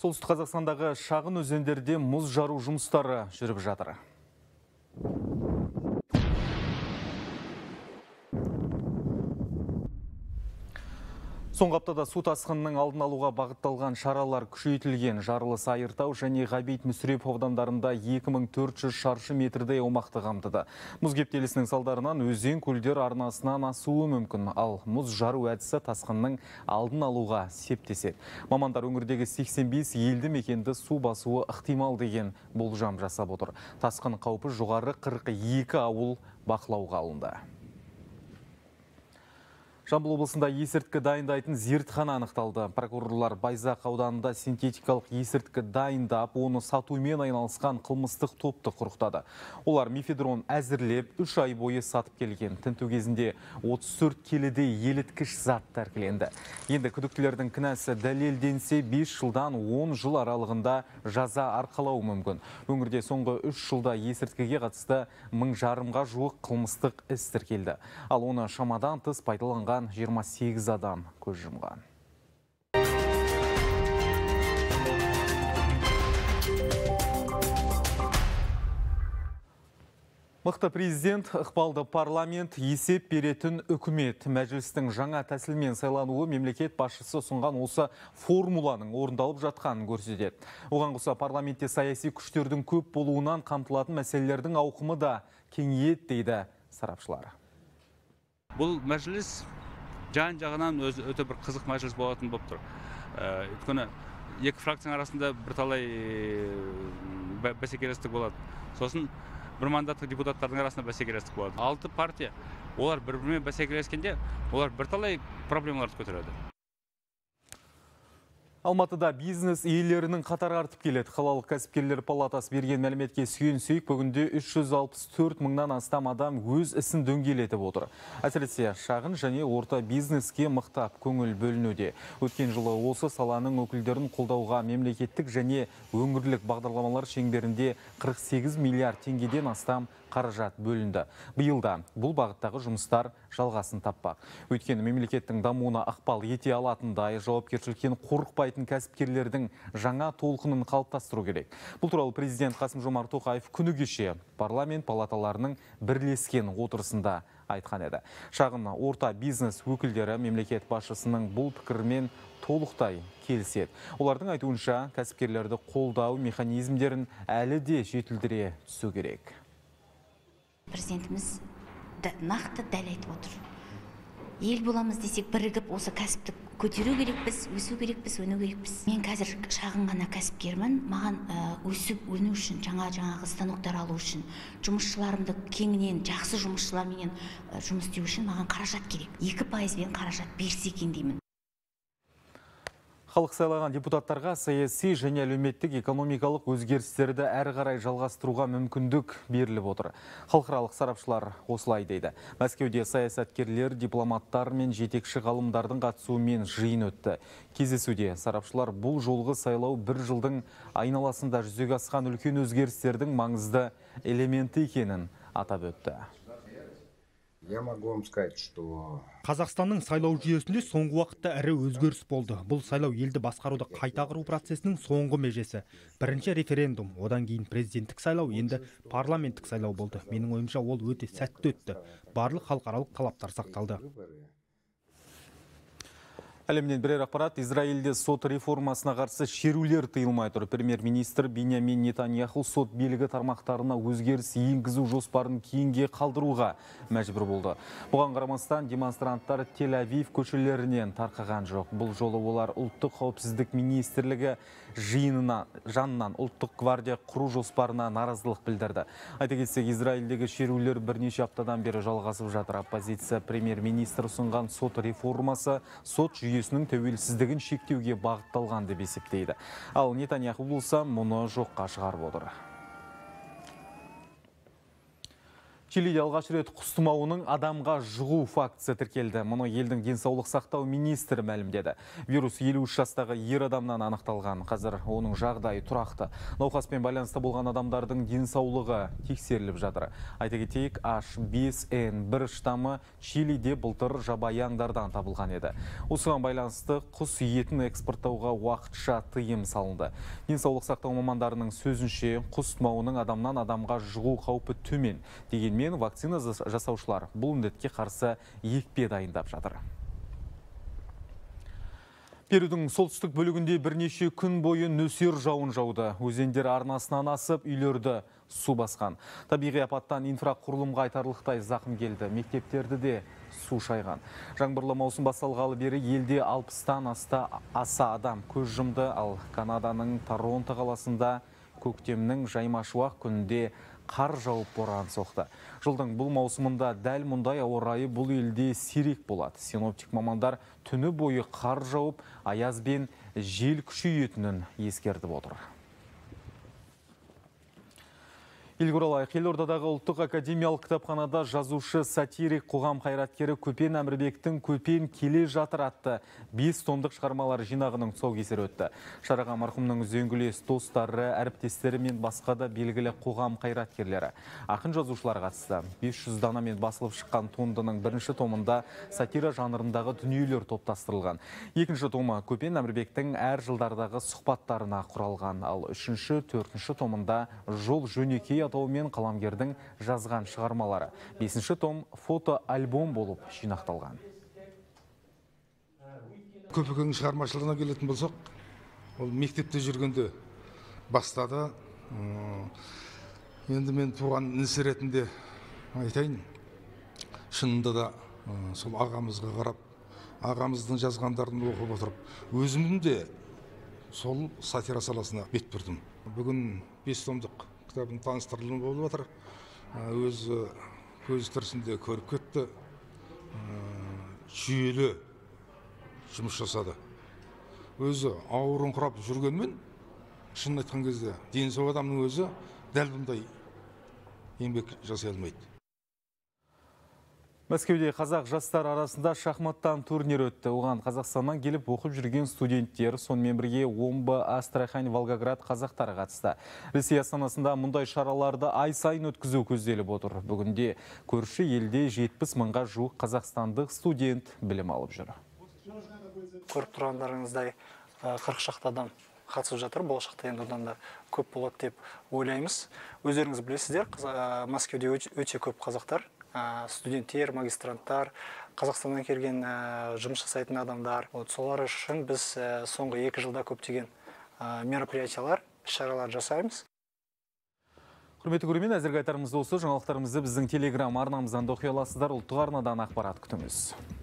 Солтүстік Қазақстандағы шағын өзендерде мұз жару жұмыстары жүріп жатыр. Соңғы аптада су тасқынының алдын алуға бағытталған шаралар күшейтілген. Жарылыс, Айыртау және Ғабит Мүсірепов аудандарында 2400 шаршы метрдей аумақты қамтыды. Мұз кептелісінің салдарынан өзен көлдер арнасынан асуы мүмкін, ал мұз жару әдісі тасқынның алдын алуға септеседі. Мамандар өңірдегі 85 елді мекенді су басуы ықтимал деген болжам жасап отыр. Тасқын қаупі жоғары 42 ауыл бақылауға алынды. Жамбыл облысында есірткі дайындайтын зертхана анықталды. Прокурорлар Байзақ ауданында синтетикалық есірткі дайындап, оны сатумен айналысқан қылмыстық топты құрықтады. Олар мефедрон әзірлеп, 3 ай бойы сатып келген. Тінту кезінде 34 келідей еліткіш зат тәркіленді. Енді күдіктілердің кінәсі дәлелденсе 5 жылдан 10 жыл аралығында жаза арқалауы мүмкін. Өңірде соңғы 3 жылда есірткіге қатысты 1000-ға жуық қылмыстық іс тіркелді. Ал оны шамадан тыс пайдаланған 28 адам көз жұмған. Мықты президент, ықпалды парламент, есеп беретін үкімет. Мәжілістің жаңа тәсілмен сайлануы мемлекет басшысы ұсынған осы формуланың орындалып жатқанын көрсетеді. Оған қоса парламентте саяси күштердің көп болуынан қамтылатын мәселелердің ауқымы да кеңейеді дейді сарапшылар. Бұл мәжіліс жан-жағынан өте бір қызық мәжіліс болатын болып тұр. Өйткені екі фракцияның арасында бірталай бәсекелестік болады. Сосын бір мандаттық депутаттардың арасында бәсекелестік болады. 6 партия, олар бір-бірімен бәсекелескенде, олар бірталай проблемаларды көтереді. Алматыда бизнес иелерінің қатары артып келеді. Қалалық кәсіпкерлер палатасы берген мәліметке сүйенсек, бүгінде 364 мыңнан астам адам өз ісін дөңгелетіп отыр. Әсіресе шағын және орта бизнеске мықтап көңіл бөлінуде. Өткен жылы осы саланың өкілдерін қолдауға мемлекеттік және өңірлік бағдарламалар шеңберінде 48 миллиард теңгеден астам қаражат бөлінді. Биылда бұл бағыттағы жұмыстар жалғасын таппақ. Өйткені мемлекеттің дамуына ықпал ете алатындай жауапкершіліктен қорықпайтын кәсіпкерлердің жаңа толқынын қалыптастыру керек. Бұл туралы президент Қасым-Жомарт Тоқаев күні кеше парламент палаталарының бірлескен отырысында айтқан еді. Шағын орта бизнес өкілдері мемлекет басшысының бұл пікірмен толықтай келіседі. Олардың айтуынша кәсіпкерлерді қолдау механизмдерін әлі де жетілдіре түсу керек. Президентіміз нақты дәл айтып отыр. Ел боламыз десек, бірігіп осы кәсіпті көтеру керекпіз, өсу керекпіз, өну керекпіз. Мен қазір шағын ғана кәсіпкермін. Маған өсіп, өну үшін, жаңағы станоктар алу үшін, жұмысшыларымды кеңінен, жақсы жұмысшылармен жұмыс істеу үшін маған қаражат керек. 2%-бен қаражат берсе екен деймін. Халық сайлаған депутаттарға саяси және әлеуметтік экономикалық өзгерістерді әрі қарай жалғастыруға мүмкіндік беріліп отыр. Халықаралық сарапшылар осылай дейді. Мәскеуде саясаткерлер, дипломаттар мен жетекші ғалымдардың қатысуымен жиын өтті. Кездесуде сарапшылар бұл жолғы сайлау бір жылдың айналасында жүзеге асқан үлкен өзгерістердің маңызды элементі екенін атап өтті. Я могу вам сказать, что Қазақстанның сайлау жүйесінде соңғы уақытта ірі өзгеріс болды. Бұл сайлау елді басқаруды қайта құру процесінің соңғы межесі. Бірінші референдум, одан кейін президенттік сайлау, енді парламенттік сайлау болды. Менің ойымша ол өте сәтті өтті. Барлық халықаралық талаптар сақталды. Әлемнен бірер ақпарат. Израильде сот реформасына қарсы шерулер тыйылмай тұр. Премьер-министр Биньямин Нетаньяху сот билігі тармақтарына өзгеріс енгізу жоспарын кейінге қалдыруға мәжбүр болды. Бұған қарамастан демонстранттар Тель-Авив көшелерінен тарқаған жоқ. Бұл жолы олар ұлттық қауіпсіздік министрлігі жанынан ұлттық гвардия құру жоспарына наразылық білдірді. Айта кетсек, Израильдегі шерулер бірнеше аптадан бері жалғасып жатыр. Оппозиция премьер-министр ұсынған сот реформасы сот жүйесінің тәуелсіздігін шектеуге бағытталған деп есептейді. Ал Нетаньяху болса, мұны жоққа шығарып отыр. Чилиде алғаш рет құс тұмауының адамға жұғу фактісі тіркелді. Мұны елдің денсаулық сақтау министрі мәлімдеді. Вирус 53 жастағы ер адамнан анықталған. Қазір оның жағдайы тұрақты. Науқаспен байланысты болған адамдардың денсаулығы тексеріліп жатыр. Айта кетейік, H5N1 штаммы Чилиде былтыр жабайы аңдардан табылған еді. Осыған байланысты құс етін экспорттауға уақытша тыйым салынды. Денсаулық сақтау мамандарының сөзінше, құс тұмауының адамнан адамға жұғу қаупі төмен. Дегенмен вакцина жасаушылар бұл індетке қарсы екпе дайындап жатыр. Перудің солтүстік бөлігінде бірнеше күн бойы нөсер жауын жауды. Өзендер арнасынан асып, үйлерді су басқан. Табиғи апаттан инфрақұрылымға айтарлықтай зақым келді. Мектептерді де су шайған. Жаңбырлы маусым басталғалы бері елде 60-тан аса адам көз жұмды, ал Канаданың Торонто қаласында көктемнің жаймашуақ күнінде қар жауып боран соқты. Жылдың бұл маусымында дәл мұндай ауа райы бұл елде сирек болады. Синоптик мамандар түні бойы қар жауып, аяз бен жел күшейетінін ескертіп отыр. Елордалық Елордадағы ұлттық академиялық кітапханада жазушы, сатирик, қоғам қайраткері Көпен Әмірбектің «Көпен келе жатыр» атты 5 томдық шығармалар жинағының тұсаукесері өтті. Шараға марқұмның үзеңгілес достары, әріптестері мен басқа да белгілі қоғам қайраткерлері, ақын жазушылар қатысты. 500 данамен басылып шыққан туындының бірінші томында сатира жанрындағы дүниелер топтастырылған. Екінші томы Көпен Әмірбектің әр жылдардағы сұхбаттарына құралған, ал үшінші, төртінші томында жол жөнекей атауымен қаламгердің жазған шығармалары. 5-ші том фото-альбом болып жинақталған. Көпекеңнің шығармашылығына келетін болсақ, ол мектепте жүргенде бастады. Енді мен туған інісі ретінде айтайын, шынында да сол ағамызға қарап, ағамыздың жазғандарын оқып отырып, өзімнің де сол сатира саласына бет бұрдым. Бүгін 5 томдық кітабын таныстырылымы болып жатыр. Өзі көз тірісінде көріп кетті. Жүйелі жұмыс жасады. Өзі ауырын құрап жүргенмен, шынын айтқан кезде, денсаулық адамның өзі дәл бұндай еңбек жасай алмайды. Мәскеуде қазақ жастар арасында шахматтан турнир өтті. Оған Қазақстаннан келіп оқып жүрген студенттер, сонымен бірге Омбы, Астрахань, Волгоград қазақтары қатысты. Ресей астанасында мұндай шараларды ай сайын өткізу көзделіп отыр. Бүгінде көрші елде 70 мыңға жуық қазақстандық студент білім алып жүр. Көріп тұрғандарыңыздай 40 шақты адам қатысып жатыр. Болашақта енді одан да көп болады деп ойлаймыз. Өздеріңіз білесіздер, Мәскеуде өте көп қазақтар, студенттер, магистранттар, Қазақстаннан келген жұмыс жасайтын адамдар. Солар үшін біз соңғы 2 жылда көптеген мероприятиялар, шаралар жасаймыз. Құрметті көрермен, әзірге айтарымыз осы. Жаңалықтарымызды біздің телеграм арнамыздан да оқи аласыздар. Ұлттық арнадан ақпарат күтіңіз.